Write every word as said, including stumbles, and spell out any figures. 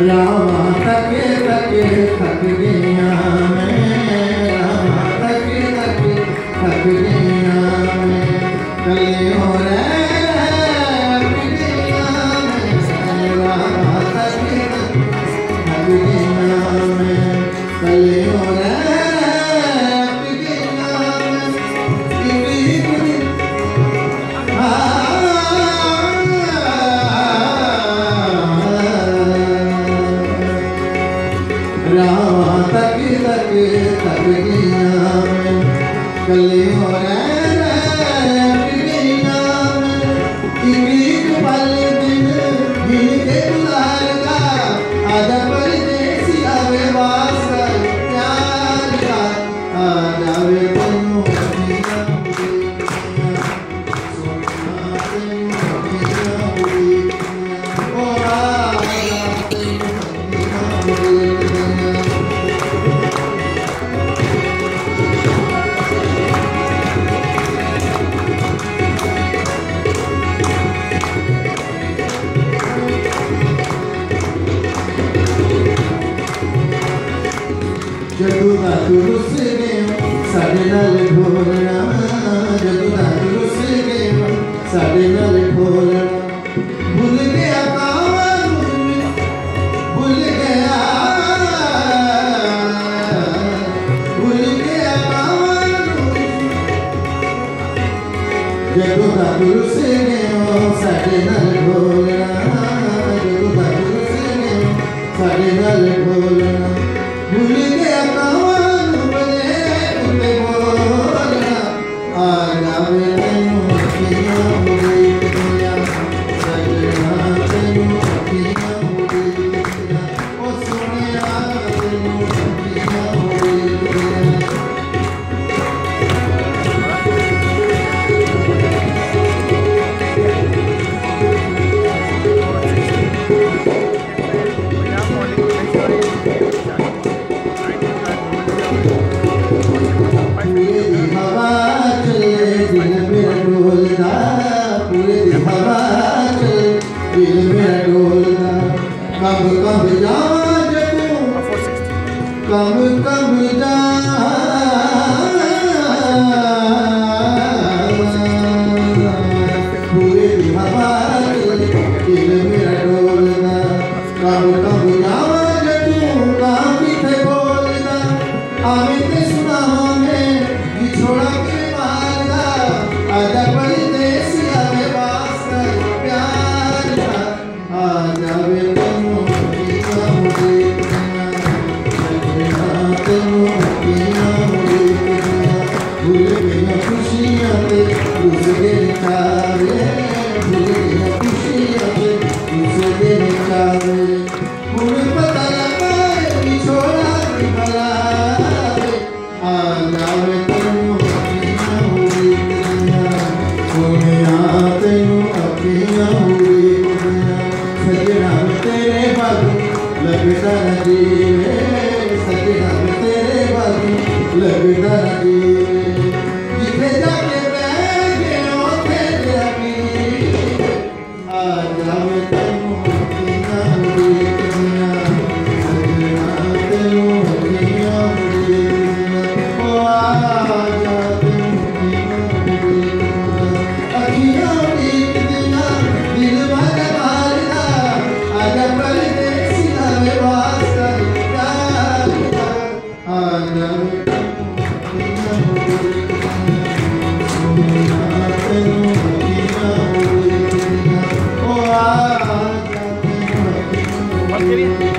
रावा तक तक थक गया मैं, रावा तक तक थक गया मैं, कले हो रे थक गया मैं, रावा तक तक थक गया मैं, कले हो रे रावा तक तक थक गया मैं, कले हो रे थक गया मैं, एक पल दिन गिन के गुजारदा, आजा परदेसी आवे वास्ता प्यार का, आ जावे तन्नू अखियां सोना तन्नू अखियां ओ आ जदू दा तू रुस गया साडे नाल ढोलना, जदू दा तू रुस गया साडे नाल ढोलना, भुल गया कावां भुल गया भुल गया कावां, जदू दा तू रुस गया साडे नाल ढोलना, जदू दा तू रुस गया साडे नाल ढोलना, भूल गया कावां बने उते बोलना, आ जावे तैनू अखियां उड़ीदियां, सजना तैनू अखियां उड़ीदियां, ओ सोहणिया तैनू अखियां उड़ीदियां। कब कब जा जदू कब कब जा पूरे हवा दिल मेरा डोलदा, कब कब जा जदू काम थे बोलदा, आवे ते सुनावा में बिछोड़ा के मारदा, आजा परदेसी आवे वास्ता प्यार का, आ जावे भूल गया खुशियाँ ते दूसरे निकाले, भूल गया खुशियाँ ते दूसरे निकाले, मुझे पता लगा बिछोड़ा की बलावे, आ जावे तैनू अखियां उड़ीदियां, सोहणिया तैनू अखियां उड़ीदियां, सजना तेरे बाजू लगदा जीवे, सजना तेरे बाजू लगदा जीवे, जिथे जाके बैठ गए उथे लगी, आ जावे तैनू अखियां उड़ीदियां, सजना तैनू अखियां उड़ीदियां, ओ आ जा तैनू अखियां उड़ीदियां, दिल वाला मारदा, आजा परदेसी आवे वास्ता प्यार का, आ जावे What did he